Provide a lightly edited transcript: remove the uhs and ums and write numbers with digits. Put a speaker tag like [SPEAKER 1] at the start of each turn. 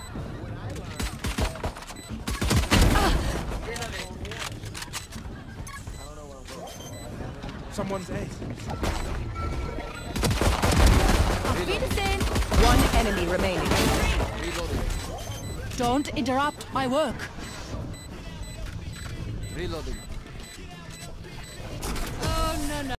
[SPEAKER 1] Someone's A.
[SPEAKER 2] One enemy remaining.
[SPEAKER 3] Reloading.
[SPEAKER 2] Don't interrupt my work.
[SPEAKER 3] Reloading.